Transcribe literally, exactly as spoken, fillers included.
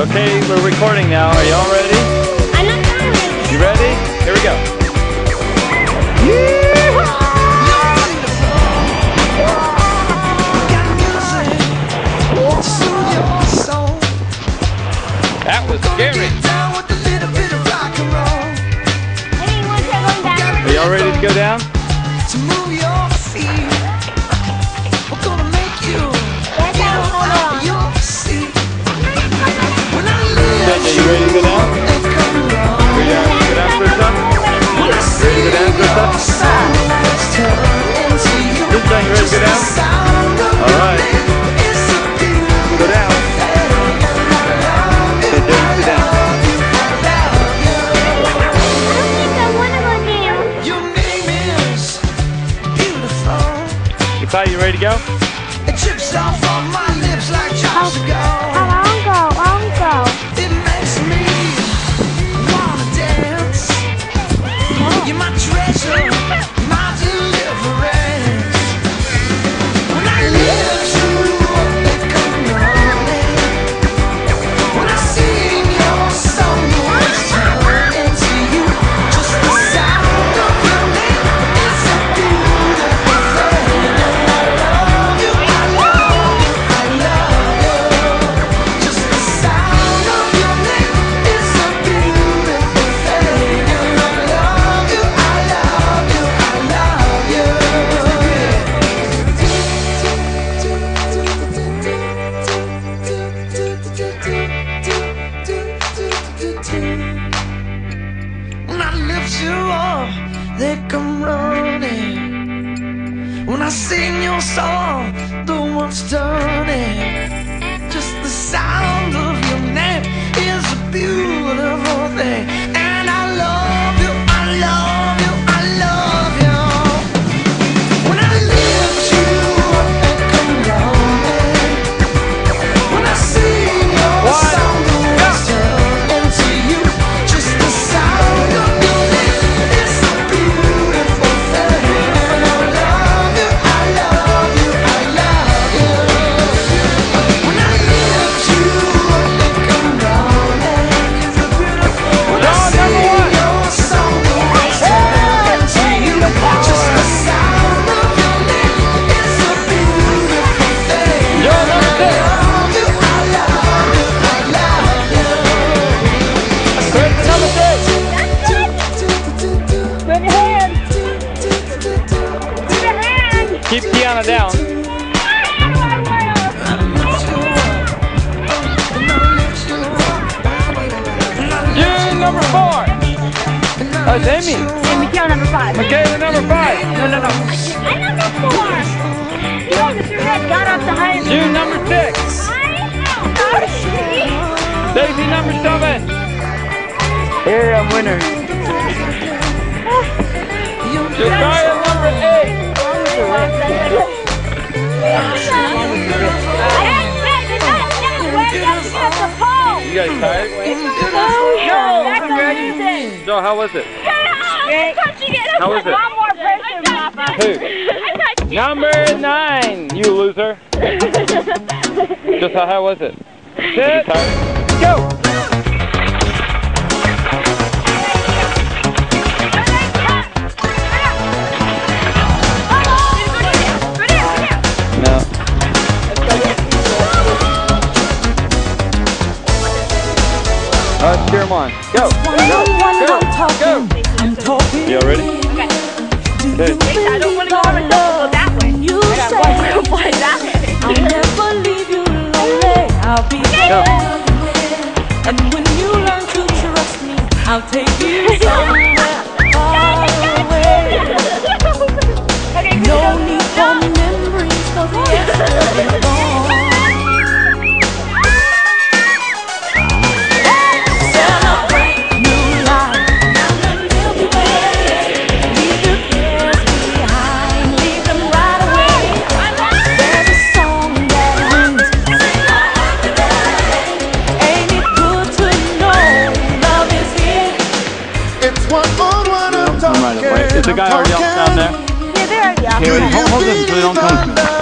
Okay, we're recording now. Are y'all ready? I'm not ready. You ready? Here we go. That was scary. Are y'all ready to go down? To move your feet, we're gonna make you get out of your seat. When I live, Are you ready to go down? Ready to go down, Krista? Ready to go down, Krista? Krista, you ready to go down? All right. Go down. Okay, James, go down. Ty, you ready to go? It chips off on my lips like jars ago. I won't go, I won't go. It makes me wanna dance. You're my treasure, my deliverance. When I lift you up, they come running. When I sing your song, the words turn into you. Just the sound of your name is a beautiful thing. When I lift you up, they come running. When I sing your song, the world's turning. Just the sound of your name is a beautiful thing. And I love you, I love you, I love you. When I lift you up, they come running. When I sing your song, the world's turning to you. Just the sound of your name is a beautiful thing. And I love you, I love you, I love you. When I lift you up, they come running. When I sing your song, the world's turning to you. Just the sound of your name is a beautiful thing. Yo, number six. Krista, number six. Put your hand. Put your hand. Keep Tiana down. June, number four. That's Amy. And Michaela number five. Michaela, number five. No, no, no. I'm number four. You know, Mister Red got off the high. June, number six. Daisy, number seven. Here, I'm winner. Josiah, number eight. You guys tired? No, that's amazing. So, how was it? How was it? One more person, Papa. Who? Number nine, you loser. Just how, how was it? Sit. Go. No. Let's cheer them on. Go. Go. Go. You all ready? Okay. I don't want to go over and go that way. I got one fly that way. I'll never leave you lonely. I'll be Go. there. And when you learn to trust me, I'll take you somewhere far away. No need for memories, 'cause yesterday is gone. Celebrate new life. Leave your cares behind. Leave them right away. There's a song that rings. Ain't it good to know love is here? It's one on one of Right away. Is the guy already down there? Yeah, they're already out. Okay, hold, hold them so they don't come.